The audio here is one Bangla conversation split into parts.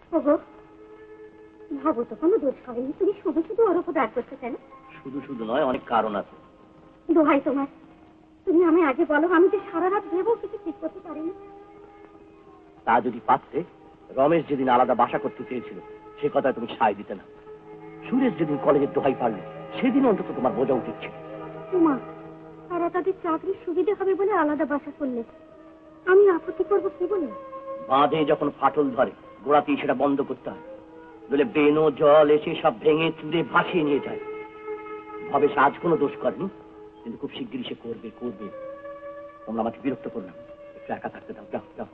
ওগো, ভাবো তো কোনো দোষ করেনি, তুমি শুধু শুধু ওর উপর রাগ করছো কেন? শুধু শুধু নয়, অনেক কারণ আছে। দোহাই তোমার, তুমি আমি আগে বলো, আমি যে সারা রাত ভেবেও কিছু ঠিক করতে পারিনি। তা যদি পারতে, রমেশ যেদিন আলাদা বাসা করতে চেয়েছিল সে কথায় তুমি সায় দিতে না। সুরেশ যেদিন কলেজের দোহাই পারল সেদিন অন্তত তোমার বোঝা উচিত ছিল। তোমা, তারা তাদের চাকরির সুবিধা হবে বলে আলাদা বাসা করলে আমি আপত্তি করবো কি বলে? বাঁধে যখন ফাটল ধরে গোড়াতেই সেটা বন্ধ করতে হয়, নইলে বেনো জল এসে সব ভেঙে চুরে ভাসিয়ে নিয়ে যায়। ভাবে সে আজ কোনো দোষ করেনি, কিন্তু খুব শিগগিরই সে করবে করবে। তোমরা আমাকে বিরক্ত করো না, একটু একা থাকতে দাও, যাও যাও।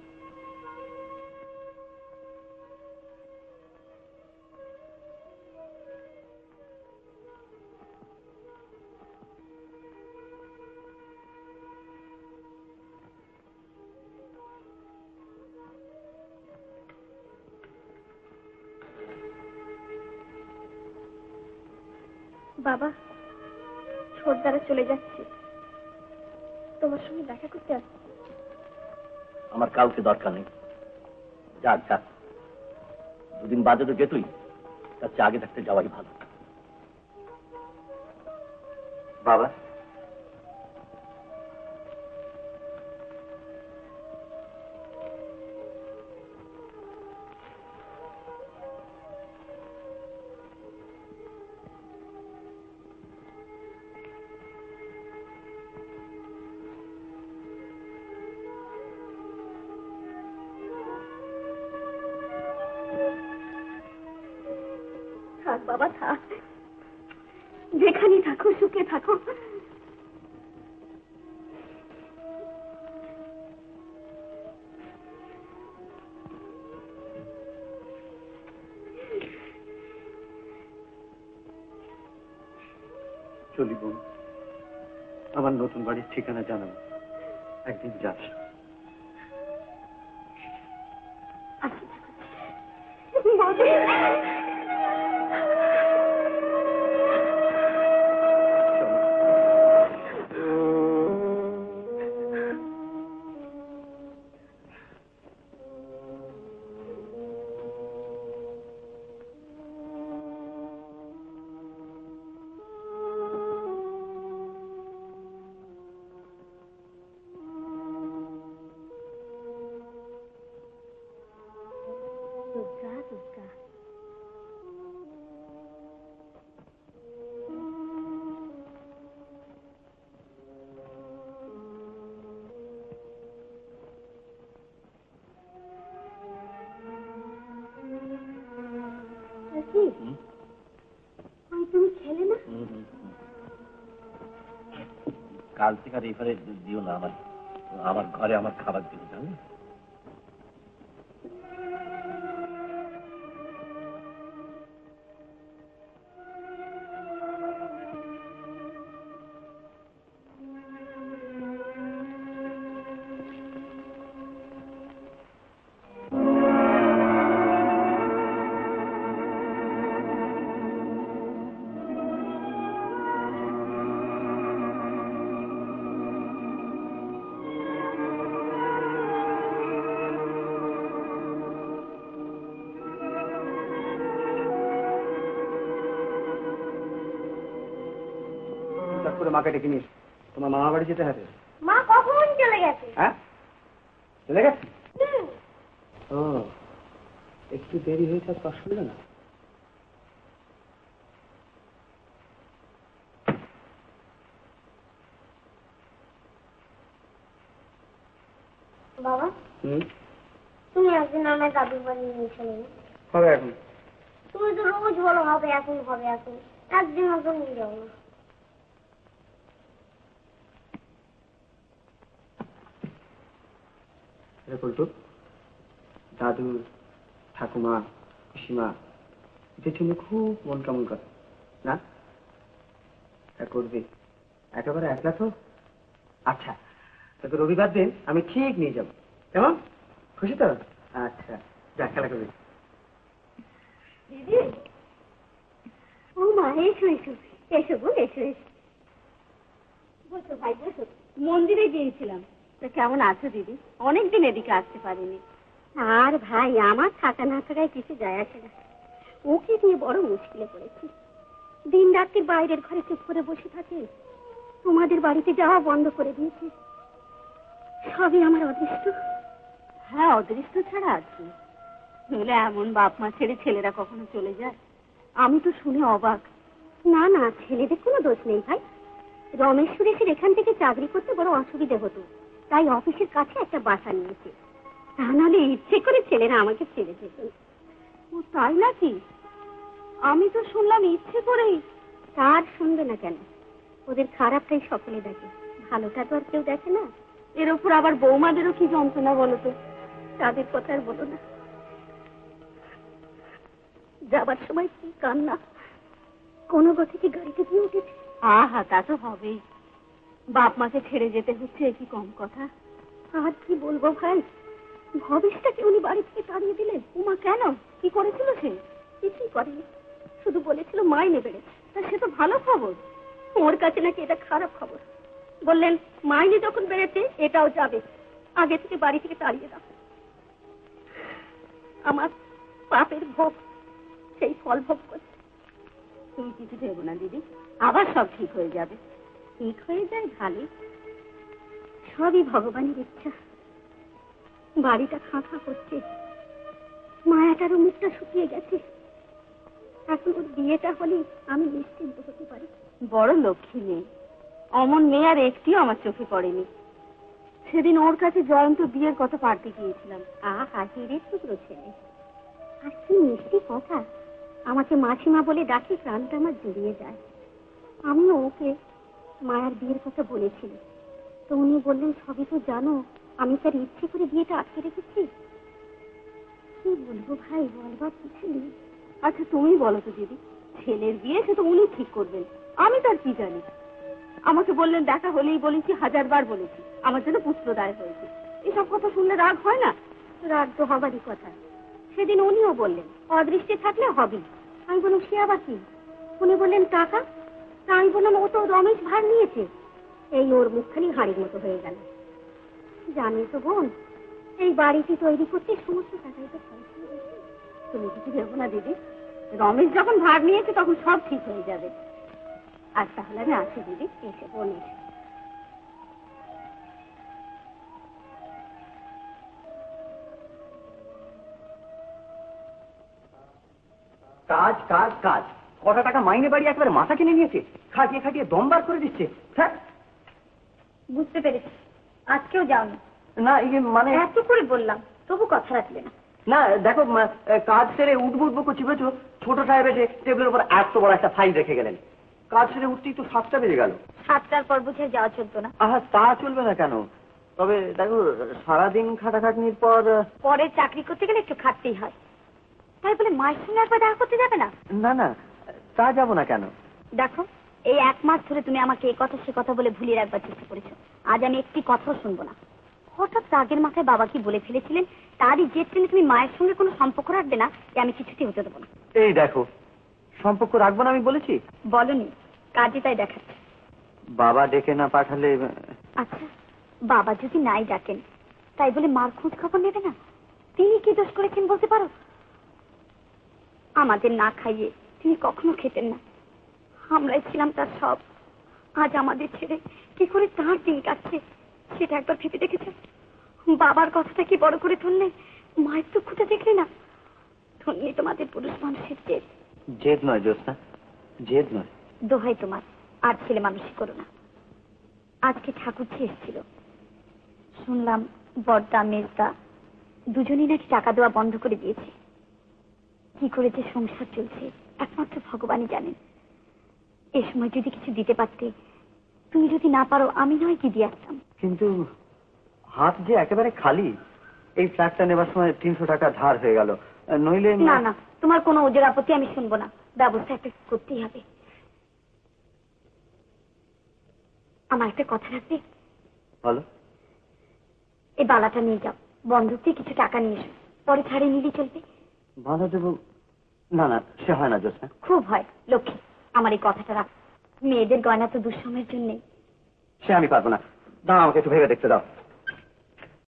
বাবা, ছোটদারা চলে যাচ্ছে, তোমার সঙ্গে দেখা করতে আসছে। আমার কাউকে দরকার নেই, যাক যাক, দুদিন বাদে তো যেতুই, তার চেয়ে আগে থাকতে যাওয়াই ভালো। বাবা, থাক বাবা থাক, যেখানে থাকো সুখে থাকো। চলি বোন, আমার নতুন বাড়ির ঠিকানা জানাবো, একদিন যাস। দুর্গা দুর্গা, তুমি খেলে না? কাল থেকে আর এবারে দিও না, আমার আমার ঘরে আমার খাবার দিও, জানো? মাকে ডেকে নিস, তোমার মামা বাড়ি যেতে হবে। মা কখন চলে গেছে? হ্যাঁ, চলে গেছে? ও, একটু দেরি হয়েছে, আর কষ্ট হলো না? বাবা, তুমি একদিন আমার দাদুর বাড়ি নিয়ে চলে না? হবে এখন? তুমি তো রোজ বলো হবে এখন হবে এখন, একদিন হয়তো নিয়ে যাবো না। পল্টু, দাদু, ঠাকুমা, পিসিমা এদের জন্য খুব মন কেমন করে না? করবি একেবারে একলা তো। আচ্ছা, তোকে রবিবার দিন আমি ঠিক নিয়ে যাবো, কেমন? খুশি তো? আচ্ছা, যা খেলা করবি। দিদি, ও মা, এসো এসো এসো গো, এসো এসো, বসো ভাই বসো। মন্দিরে গিয়েছিলাম, তা কেমন আছো দিদি? অনেকদিন এদিকে আসতে পারিনি। আর ভাই, আমার থাকা না থাকায় কিছু যায় আসে না। ওকে দিয়ে বড় মুশকিলে পড়েছি। দিন রাত্রি বাইরের ঘরে চুপ করে বসে থাকে, তোমাদের বাড়িতে যাওয়া বন্ধ করে দিয়েছে। সবই আমার অদৃষ্ট। হ্যাঁ, অদৃষ্ট ছাড়া আছে? নইলে এমন বাপ মা ছেড়ে ছেলেরা কখনো চলে যায়? আমি তো শুনে অবাক। না না, ছেলেদের কোনো দোষ নেই ভাই। রমেশ সুরেশের এখান থেকে চাকরি করতে বড় অসুবিধে হতো, তাই অফিসের কাছে একটা বাসা নিয়েছে। তা নাহলে ইচ্ছে করে ছেলেরা আমাকে ছেড়ে যেত। ও তাই নাকি? আমি তো শুনলাম ইচ্ছে করেই। তার শুনবে না কেন? ওদের খারাপটাই সকলে দেখে, ভালোটা তো আর কেউ দেখে না। এর উপর আবার বৌমাদেরও কি যন্ত্রণা বলো তো। তাদের কথা আর বলো না। যাবার সময় কি কান্না! কোনো গতিকে গাড়িতে দিয়ে উঠেছে। আহা, তা তো হবেই। বাপ মাকে ছেড়ে যেতে হচ্ছে, এ কি কম কথা? আর কি বলবো ভাই, ভবিষ্যৎটাকে উনি বাড়ি থেকে তাড়িয়ে দিলেন। উমা, কেন? কি করেছিল সে? কিছুই করেনি, শুধু বলেছিল মাইনে বেড়েছে। তা সে তো ভালো খবর। ওর কাছে নাকি এটা খারাপ খবর। বললেন মাইনে যখন বেড়েছে এটাও যাবে, আগে থেকে বাড়ি থেকে তাড়িয়ে দাও। আমার পাপের ভোগ, সেই ফল ভোগ করছে। তুমি কিছু ভেবো না দিদি, আবার সব ঠিক হয়ে যাবে। ঠিক হয়ে যায় ভালোই, সবই ভগবানের ইচ্ছা। বাড়িটা খাঁ খাঁ করছে, মায়াটারও মুখটা শুকিয়ে গেছে। এখন ওর বিয়েটা হলে আমি নিশ্চিন্ত হতে পারি। বড় লক্ষ্মী মেয়ে, অমন মেয়ে আর একটিও আমার চোখে পড়েনি। সেদিন ওর কাছে জয়ন্ত বিয়ের কথা পারতে গিয়েছিলাম। আহা, হিরের টুকরো ছেলে। আর কি মিষ্টি কথা, আমাকে মাসিমা বলে ডাকে, প্রাণটা আমার জড়িয়ে যায়। আমিও ওকে মায়ার বিয়ের কথা বলেছিলাম, তো উনি বললেন সবই তো জানো, আমি তার ইচ্ছে করে বিয়েটা আটকে রেখেছি। কি বলবো ভাই, বলবার কিছু নেই। আচ্ছা তুমি বলো তো দিদি, ছেলের বিয়ে সে তো উনি ঠিক করবেন, আমি তার কি জানি? আমাকে বললেন দেখা হলেই বলেছি, 1000 বার বলেছি আমার জন্য পুত্রদায় হয়েছে। এসব কথা শুনলে রাগ হয় না? রাগ তো হবারই কথা। সেদিন উনিও বললেন অদৃষ্টে থাকলে হবে। আমি বললাম সে আবার কি? উনি বললেন টাকা। তা আমি বললাম ও তো রমেশ ভার নিয়েছে। এই ওর মুখখানি হাড়ির মতো হয়ে গেল। জানি তো বোন, এই বাড়িটি তৈরি করতে সমস্ত টাকাই তো খরচ হয়ে গেছে। তুমি কিছু ভেবো না দিদি, রমেশ যখন ভাগ নিয়েছে তখন সব ঠিক হয়ে যাবে। আর তাহলে আমি আসি দিদি। এসে বলে কাজ কাজ কাজ, কটা টাকা মাইনে বাড়ি একেবারে মাথা কিনে নিয়েছে, খাটিয়ে খাটিয়ে দম বার করে দিচ্ছে। হ্যাঁ, বুঝতে পেরেছি, আজকেও যাওনি। না মানে এত করে বললাম, তবু কথা রাখলে না। না দেখো, কাজ সেরে উঠবো উঠবো করছি বুঝছো, ছোট সাহেব এসে টেবিলের উপর এত বড় একটা ফাইল রেখে গেলেন। কাজ সেরে উঠতেই তো 7টা বেজে গেল। 7টার পর বুঝে যাওয়া চলতো না। আহা, তা চলবে না কেন? তবে দেখো, সারাদিন খাটাখাটনির পর পরে চাকরি করতে গেলে একটু খাটতেই হয়। তাই বলে মায়ের সঙ্গে একবার দেখা করতে যাবে না? না না, তা যাবো না কেন? দেখো, এই 1 মাস ধরে তুমি আমাকে এই কথা সে কথা বলে ভুলিয়ে রাখবার চেষ্টা করেছো। আজ আমি একটি কথাও শুনবো না। হঠাৎ রাগের মাথায় বাবা কি বলে ফেলেছিলেন, তারই জেদ টেনে তুমি মায়ের সঙ্গে কোনো সম্পর্ক রাখবে না, আমি কিছুতেই হতে দেবো না। এই দেখো, সম্পর্ক রাখবো না আমি বলেছি? বলনি, কাজে তাই দেখাচ্ছে। বাবা ডেকে না পাঠালে? আচ্ছা, বাবা যদি নাই ডাকেন, তাই বলে মার খোঁজ খবর নেবে না? তিনি কি দোষ করেছেন বলতে পারো? আমাদের না খাইয়ে তিনি কখনো খেতেন না, আমরাই ছিলাম তার সব। আজ আমাদের ছেড়ে কি করে তার দিন কাটছে সেটা একবার ভেবে দেখেছেন? বাবার কথাটা কি বড় করে ধরলে, মায়ের দুঃখটা দেখলে না? ধন্যি তোমাদের পুরুষ মানুষের জেদ। জেদ নয় জ্যোৎস্না, জেদ নয়। দোহাই তোমার, আর ছেলে মানুষই করো না। আজকে ঠাকুরজি এসেছিল, শুনলাম বড়দা মেজদা দুজনেই নাকি টাকা দেওয়া বন্ধ করে দিয়েছে। কি করে যে সংসার চলছে একমাত্র ভগবানই জানেন। এ সময় যদি কিছু দিতে পারতে, তুমি যদি না পারো আমি নয় কি দিয়ে আসতাম। কিন্তু হাত যে একেবারে খালি। এই ফ্ল্যাটটা নেবার সময় 300 টাকা ধার হয়ে গেল, নইলে না না, তোমার কোনো ওজোর আপত্তি আমি শুনবো না। ব্যবস্থা একটা করতেই হবে। আমার একটা কথা রাখবে? বলো। এই বালাটা নিয়ে যাও, বন্ধক দিয়ে কিছু টাকা নিয়ে এসো, পরে ছাড়ে নিলেই চলবে। বাধা দেবো? না না, সে হয় না জ্যোৎস্না। খুব হয় লক্ষ্মী, আমার এই কথাটা রাখ। মেয়েদের গয়না তো দুঃসময়ের জন্যে। সে আমি পারবো না, দাঁড়া, আমাকে একটু ভেবে দেখতে দাও।